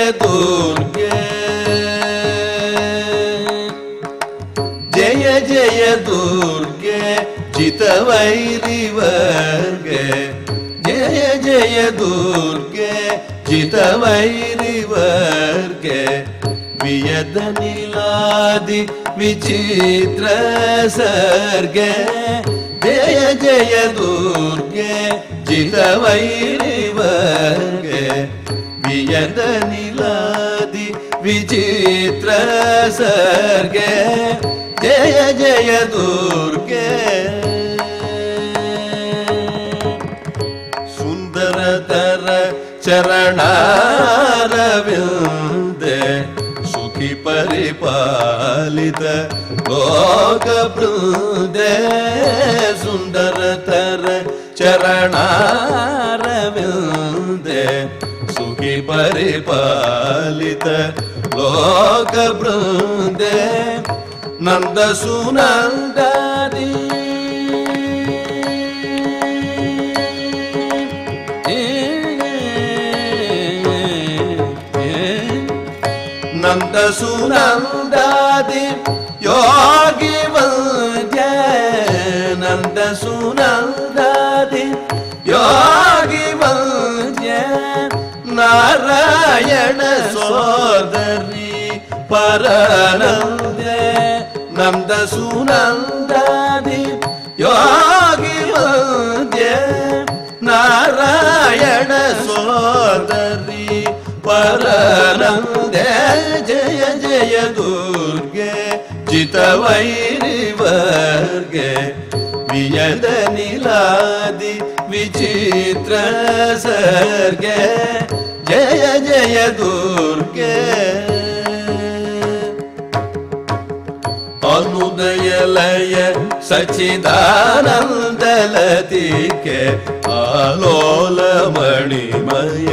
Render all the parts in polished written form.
दुर्गे जय जय दुर्गे जितवैरिवर्गे जय जय दुर्गे जितवैरिवर्गे वियदनिलादि विचित्र सर्गे जय जय दुर्गे जितवैरिवर्गे वियदनिलादि विचित्र सर्गे जय जय दुर्गे सुंदरतर चरणारविंदे सुखी परिपालित लोकवृंदे सुंदरतर चरणारविंदे सुखी परिपालित लोकवृंदे नंद सुनंदादि नंद सुनंदादि योगी वंद्य नंद सुनंदादि योगी वंद्य नारायण सोदरी परनंदे नंद सुनंदादि योगी वंद्य नारायण सोदरी परनंदे जय जय दुर्गे जितवैरिवर्गे वियदनिलादि विचित्र सर्गे जय जय दुर्गे अनुदय लय सच्चिदानंद लतिके आलोल मणिमय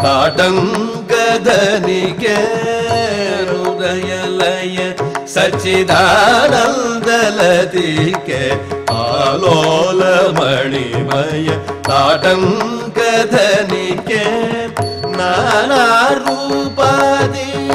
काटंकधनिके अनुदय लय सच्चिदानंद लतिके आलोल मणिमय काटंकधनिके नाना रूपादि